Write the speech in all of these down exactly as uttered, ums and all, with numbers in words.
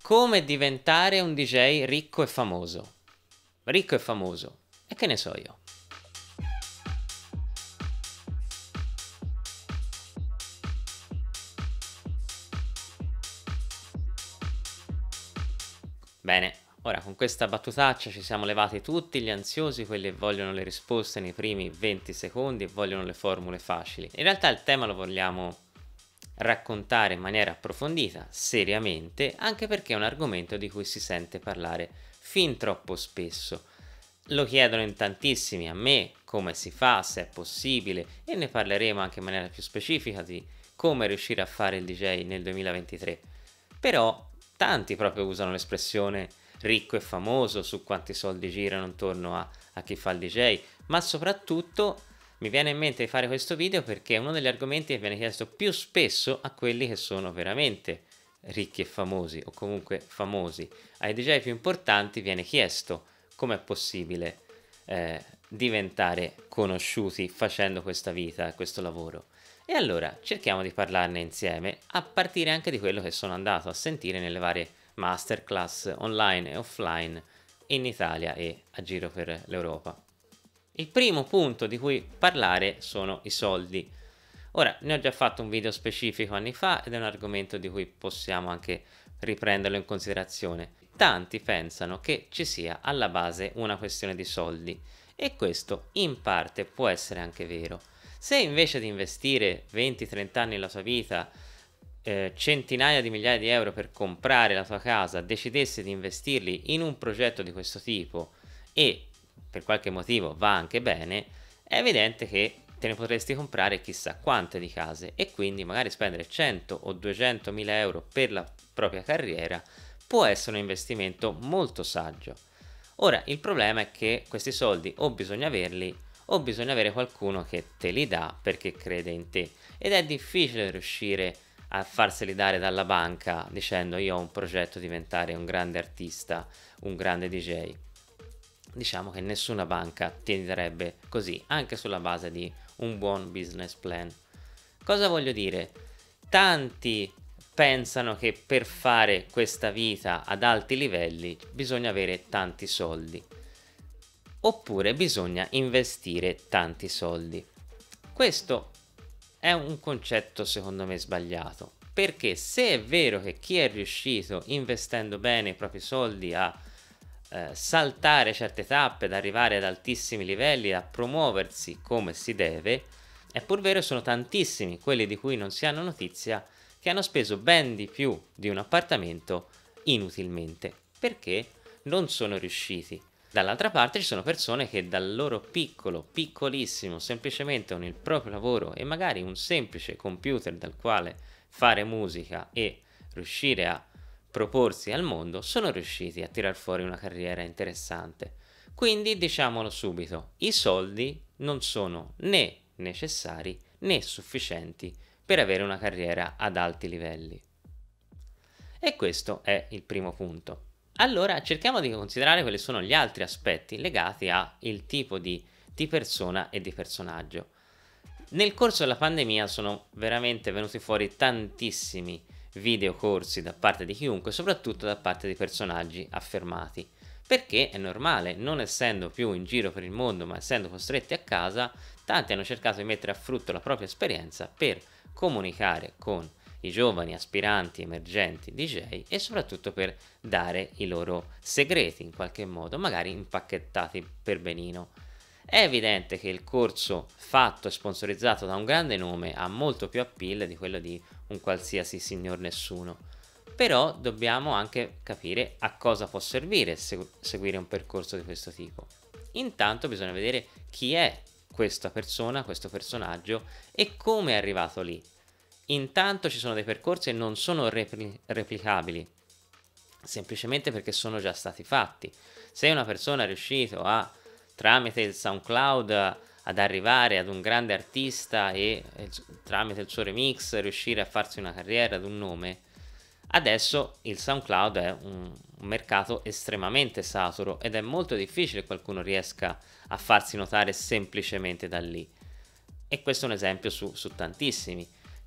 Come diventare un D J ricco e famoso? Ricco e famoso. E che ne so io? Bene, ora con questa battutaccia ci siamo levati tutti gli ansiosi, quelli che vogliono le risposte nei primi venti secondi e vogliono le formule facili. In realtà il tema lo vogliamo raccontare in maniera approfondita, seriamente, anche perché è un argomento di cui si sente parlare fin troppo spesso. Lo chiedono in tantissimi a me, come si fa, se è possibile, e ne parleremo anche in maniera più specifica di come riuscire a fare il D J nel duemilaventitré. Però tanti proprio usano l'espressione ricco e famoso su quanti soldi girano intorno a, a chi fa il D J, ma soprattutto mi viene in mente di fare questo video perché è uno degli argomenti che viene chiesto più spesso a quelli che sono veramente ricchi e famosi, o comunque famosi. Ai D J più importanti viene chiesto come è possibile eh, diventare conosciuti facendo questa vita, questo lavoro. E allora cerchiamo di parlarne insieme, a partire anche di quello che sono andato a sentire nelle varie masterclass online e offline in Italia e a giro per l'Europa. Il primo punto di cui parlare sono i soldi. Ora, ne ho già fatto un video specifico anni fa ed è un argomento di cui possiamo anche riprenderlo in considerazione. Tanti pensano che ci sia alla base una questione di soldi e questo in parte può essere anche vero. Se invece di investire venti trenta anni della tua vita, eh, centinaia di migliaia di euro per comprare la tua casa, decidessi di investirli in un progetto di questo tipo e per qualche motivo va anche bene, è evidente che te ne potresti comprare chissà quante di case e quindi magari spendere cento o duecentomila euro per la propria carriera può essere un investimento molto saggio. Ora, il problema è che questi soldi o bisogna averli o bisogna avere qualcuno che te li dà perché crede in te ed è difficile riuscire a farseli dare dalla banca dicendo io ho un progetto di diventare un grande artista, un grande D J. Diciamo che nessuna banca ti darebbe così, anche sulla base di un buon business plan. Cosa voglio dire? Tanti pensano che per fare questa vita ad alti livelli bisogna avere tanti soldi. Oppure bisogna investire tanti soldi. Questo è un concetto secondo me sbagliato, perché se è vero che chi è riuscito investendo bene i propri soldi a eh, saltare certe tappe, ad arrivare ad altissimi livelli, a promuoversi come si deve, è pur vero che sono tantissimi quelli di cui non si hanno notizia che hanno speso ben di più di un appartamento inutilmente, perché non sono riusciti. Dall'altra parte ci sono persone che dal loro piccolo, piccolissimo, semplicemente con il proprio lavoro e magari un semplice computer dal quale fare musica e riuscire a proporsi al mondo, sono riusciti a tirar fuori una carriera interessante. Quindi diciamolo subito, i soldi non sono né necessari né sufficienti per avere una carriera ad alti livelli. E questo è il primo punto. Allora cerchiamo di considerare quali sono gli altri aspetti legati al tipo di, di persona e di personaggio. Nel corso della pandemia sono veramente venuti fuori tantissimi videocorsi da parte di chiunque, soprattutto da parte di personaggi affermati, perché è normale, non essendo più in giro per il mondo ma essendo costretti a casa, tanti hanno cercato di mettere a frutto la propria esperienza per comunicare con i giovani aspiranti emergenti D J e soprattutto per dare i loro segreti in qualche modo, magari impacchettati per benino. È evidente che il corso fatto e sponsorizzato da un grande nome ha molto più appeal di quello di un qualsiasi signor nessuno, però dobbiamo anche capire a cosa può servire segu- seguire un percorso di questo tipo. Intanto bisogna vedere chi è questa persona, questo personaggio e come è arrivato lì. Intanto ci sono dei percorsi che non sono repli- replicabili, semplicemente perché sono già stati fatti. Se una persona è riuscito a, tramite il SoundCloud, ad arrivare ad un grande artista e, e tramite il suo remix riuscire a farsi una carriera, ad un nome, adesso il SoundCloud è un, un mercato estremamente saturo ed è molto difficile che qualcuno riesca a farsi notare semplicemente da lì. E questo è un esempio su, su tantissimi.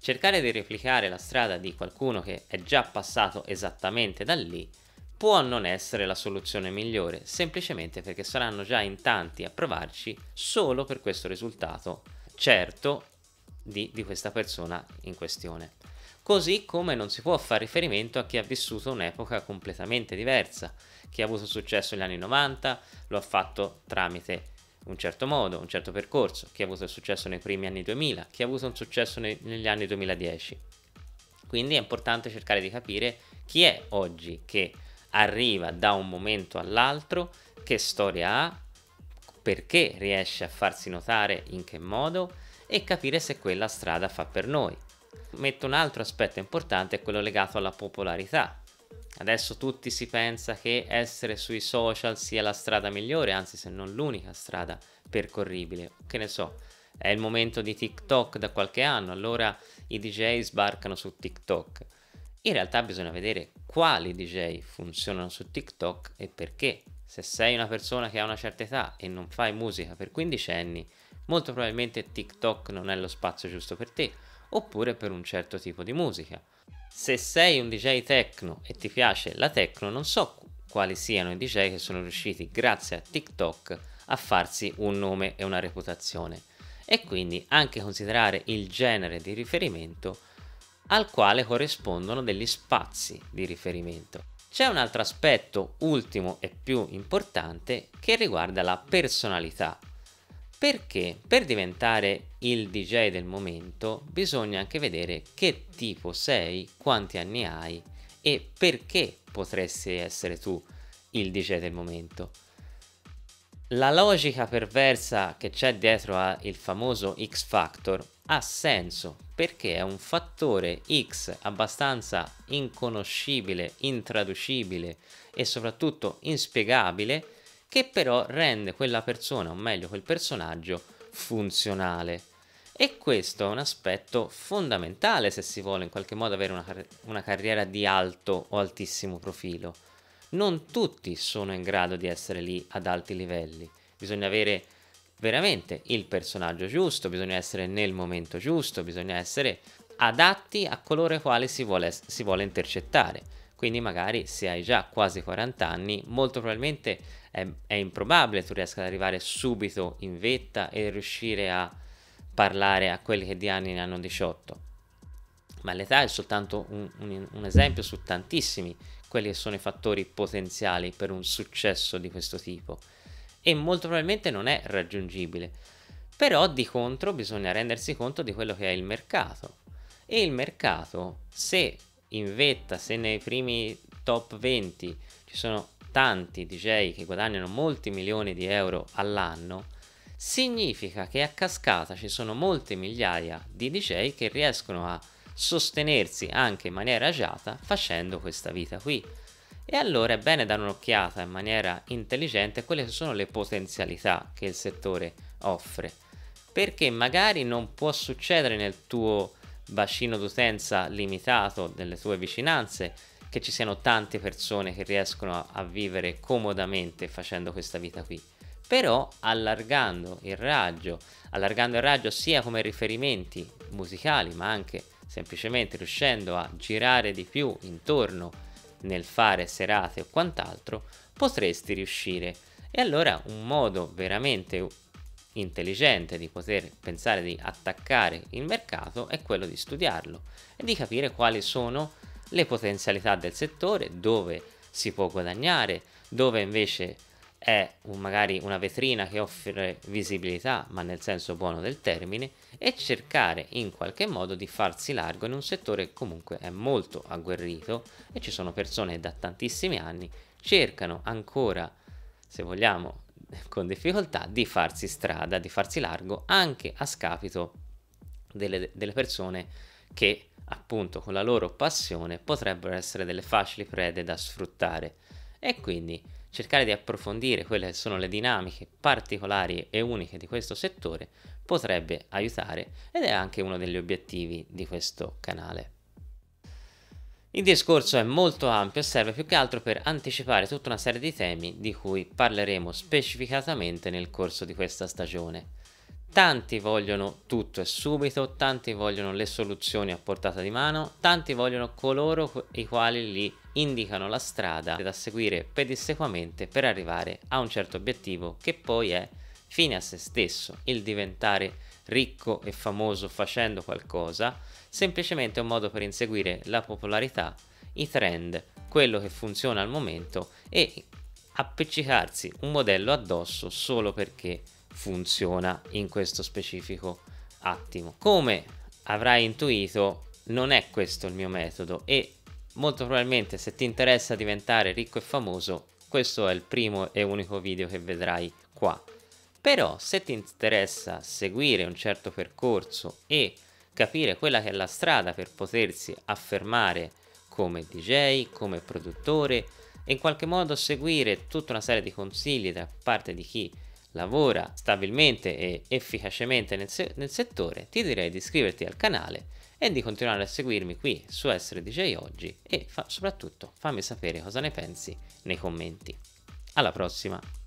Cercare di replicare la strada di qualcuno che è già passato esattamente da lì può non essere la soluzione migliore, semplicemente perché saranno già in tanti a provarci solo per questo risultato certo di, di questa persona in questione. Così come non si può fare riferimento a chi ha vissuto un'epoca completamente diversa. Chi ha avuto successo negli anni novanta lo ha fatto tramite un certo modo, un certo percorso, chi ha avuto il successo nei primi anni duemila, chi ha avuto un successo nei, negli anni duemiladieci. Quindi è importante cercare di capire chi è oggi che arriva da un momento all'altro, che storia ha, perché riesce a farsi notare, in che modo, e capire se quella strada fa per noi. Metto un altro aspetto importante, è quello legato alla popolarità. Adesso tutti si pensa che essere sui social sia la strada migliore, anzi se non l'unica strada percorribile. Che ne so, è il momento di TikTok da qualche anno, allora i D J sbarcano su TikTok. In realtà bisogna vedere quali D J funzionano su TikTok e perché. Se sei una persona che ha una certa età e non fai musica per quindici anni, molto probabilmente TikTok non è lo spazio giusto per te, oppure per un certo tipo di musica. Se sei un D J techno e ti piace la techno, non so quali siano i D J che sono riusciti grazie a TikTok a farsi un nome e una reputazione, e quindi anche considerare il genere di riferimento al quale corrispondono degli spazi di riferimento. C'è un altro aspetto, ultimo e più importante, che riguarda la personalità. Perché per diventare il D J del momento bisogna anche vedere che tipo sei, quanti anni hai e perché potresti essere tu il D J del momento. La logica perversa che c'è dietro al famoso X Factor ha senso perché è un fattore X abbastanza inconoscibile, intraducibile e soprattutto inspiegabile, che però rende quella persona, o meglio quel personaggio, funzionale. E questo è un aspetto fondamentale se si vuole in qualche modo avere una, car- una carriera di alto o altissimo profilo. Non tutti sono in grado di essere lì ad alti livelli, bisogna avere veramente il personaggio giusto, bisogna essere nel momento giusto, bisogna essere adatti a coloro ai quali si vuole, si vuole intercettare. Quindi magari se hai già quasi quaranta anni, molto probabilmente è, è improbabile tu riesca ad arrivare subito in vetta e riuscire a parlare a quelli che di anni ne hanno diciotto. Ma l'età è soltanto un, un, un esempio su tantissimi quelli che sono i fattori potenziali per un successo di questo tipo, e molto probabilmente non è raggiungibile. Però di contro bisogna rendersi conto di quello che è il mercato, e il mercato, se in vetta, se nei primi top venti ci sono tanti D J che guadagnano molti milioni di euro all'anno, significa che a cascata ci sono molte migliaia di D J che riescono a sostenersi anche in maniera agiata facendo questa vita qui. E allora è bene dare un'occhiata in maniera intelligente a quelle che sono le potenzialità che il settore offre, perché magari non può succedere nel tuo bacino d'utenza limitato, delle tue vicinanze, che ci siano tante persone che riescono a, a vivere comodamente facendo questa vita qui. Però allargando il raggio, allargando il raggio sia come riferimenti musicali, ma anche semplicemente riuscendo a girare di più intorno nel fare serate o quant'altro, potresti riuscire. E allora un modo veramente intelligente di poter pensare di attaccare il mercato è quello di studiarlo e di capire quali sono le potenzialità del settore, dove si può guadagnare, dove invece è un, magari una vetrina che offre visibilità, ma nel senso buono del termine, e cercare in qualche modo di farsi largo in un settore che comunque è molto agguerrito e ci sono persone che da tantissimi anni cercano ancora, se vogliamo con difficoltà, di farsi strada, di farsi largo, anche a scapito delle, delle persone che appunto con la loro passione potrebbero essere delle facili prede da sfruttare. E quindi cercare di approfondire quelle che sono le dinamiche particolari e uniche di questo settore potrebbe aiutare, ed è anche uno degli obiettivi di questo canale. Il discorso è molto ampio e serve più che altro per anticipare tutta una serie di temi di cui parleremo specificatamente nel corso di questa stagione. Tanti vogliono tutto e subito, tanti vogliono le soluzioni a portata di mano, tanti vogliono coloro i quali gli indicano la strada da seguire pedissequamente per arrivare a un certo obiettivo che poi è fine a se stesso, il diventare ricco e famoso facendo qualcosa, semplicemente un modo per inseguire la popolarità, i trend, quello che funziona al momento e appiccicarsi un modello addosso solo perché funziona in questo specifico attimo. Come avrai intuito, non è questo il mio metodo e molto probabilmente se ti interessa diventare ricco e famoso, questo è il primo e unico video che vedrai qua. Però se ti interessa seguire un certo percorso e capire quella che è la strada per potersi affermare come D J, come produttore e in qualche modo seguire tutta una serie di consigli da parte di chi lavora stabilmente e efficacemente nel, se nel settore, ti direi di iscriverti al canale e di continuare a seguirmi qui su Essere D J Oggi e fa soprattutto fammi sapere cosa ne pensi nei commenti. Alla prossima!